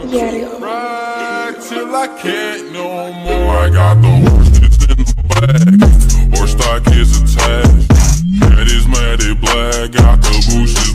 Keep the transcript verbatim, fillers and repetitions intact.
Diario. Ride till I can't no more. I got the horses in the bag. Horse stock is attached. Head is matted black. Got the bushes